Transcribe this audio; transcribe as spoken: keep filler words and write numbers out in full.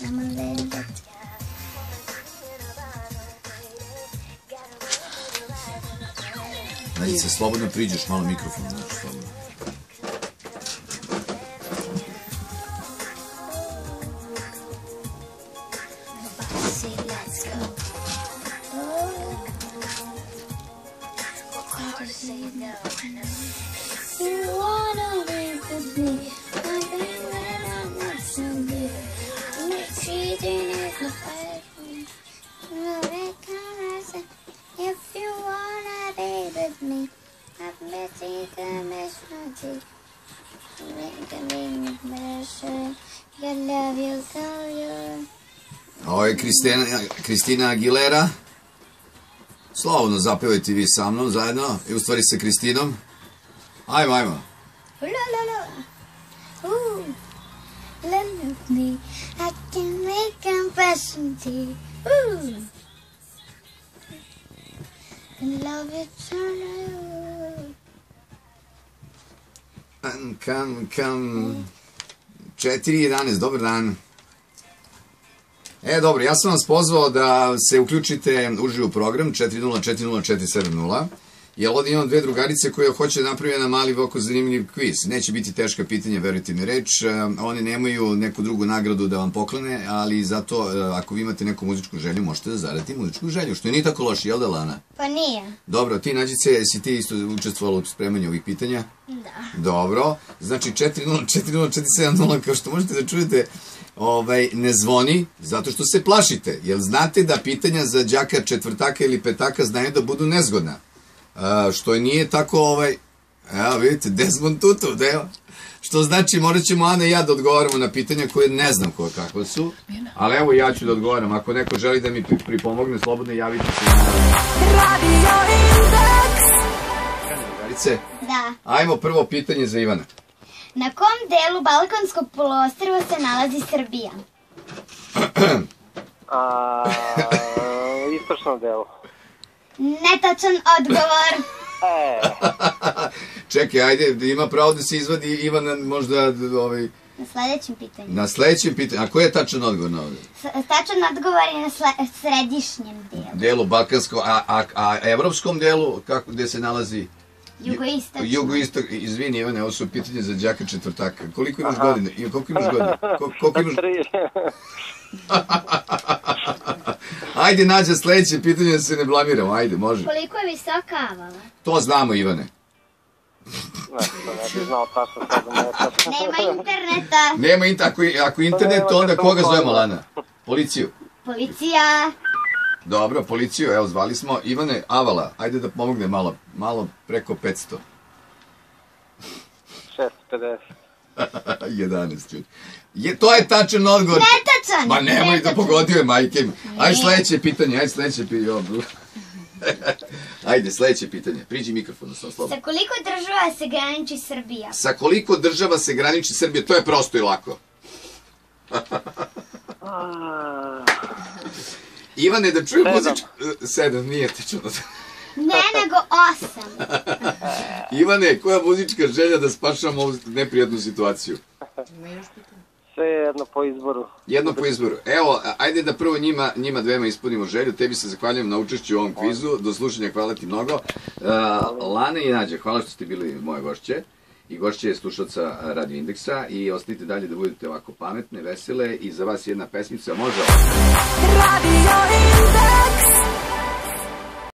I'm a little bit. Nađice, slobodno priđeš malo mikrofon, znači, slobodno. Ovo je Kristina Aguilera. Slobodno zapevajte vi sa mnom zajedno, i u stvari sa Kristinom. Ajmo, ajmo. La la la. Ooh. Love me. I can make compassion to you. Ooh. And love eternal. Come, come, come. četiri jedanaest, dobar dan. E, dobro, ja sam vas pozvao da se uključite uživo u program četiri nula četiri nula četiri sedam nula, jer ovdje imam dve drugarice koje hoće napraviti na mali oko zanimljiv kviz. Neće biti teška pitanja, verujte mi reč. One nemaju neku drugu nagradu da vam poklone, ali zato ako vi imate neku muzičku želju, možete da zaradite muzičku želju, što je nije tako loše, jel da, Lana? Pa nije. Dobro, ti Nađice, jesi ti isto učestvovala u spremanju ovih pitanja? Da. Dobro, znači četiri nula četiri nula četiri sedam nula, kao što možete da čujete, ne zvoni zato što se plašite, jer znate da pitanja za đaka četvrtaka ili petaka znaju da budu nezgodna, što nije tako, evo vidite, Desmond Tutu, što znači morat ćemo Ana i ja da odgovaramo na pitanja koje ne znam kakva su, ali evo ja ću da odgovaram, ako neko želi da mi pripomogne, slobodno javite se. Radio Indeks. Da. Ajmo prvo pitanje za Ivana. Na kom delu Balkanskog poluostrva se nalazi Srbija? U istočnom delu. Netačan odgovor. Čekaj, ajde, ima pravo da se izvadi Ivana možda... Na sledećem pitanju. Na sledećem pitanju. A koji je tačan odgovor na ovdje? Tačan odgovor je na središnjem delu. Delu Balkanskog, a evropskom delu, gde se nalazi... Jugoistok. Jugoistok, izvini Ivane, ovo su pitanje za đaka četvrtaka. Koliko imaš godine? Koliko imaš godine? Koliko imaš... Ajde, Nađa, sledeće pitanje da se ne blamiramo, ajde, može. Koliko je visoka Avala? To znamo, Ivane. Ne bi znao tačno sada netačno. Nema interneta. Nema interneta, ako internet, onda koga zovemo, Lana? Policiju? Policija. Dobro, policiju, evo, zvali smo. Ivane, Avala, ajde da pomogne malo, malo preko petsto. šesto pedeset. jedanaest, čuti. To je tačan odgovor. Netačan. Ma nemoj da pogodio je, majke mi. Ajde sledeće pitanje, ajde sledeće pitanje. Ajde, sledeće pitanje. Priđi mikrofonu, sam slobodno. Sa koliko država se graniči Srbija? Sa koliko država se graniči Srbija? To je prosto i lako. Ivane, da čujem muzičku... Sedam, nije tečeno. Ne, nego osam. Ivane, koja muzička želja da spašamo ovu neprijatnu situaciju? Sve jedno po izboru. Jedno po izboru. Evo, ajde da prvo njima dvema ispunimo želju. Tebi se zahvaljujem na učešću u ovom kvizu. Do slušanja, hvala ti mnogo. Lana i Nađa, hvala što ste bili moje gošće. I gošće je slušalca Radio Indeksa. I ostanite dalje da budete ovako pametne, vesele. I za vas jedna pesmica, može ovo?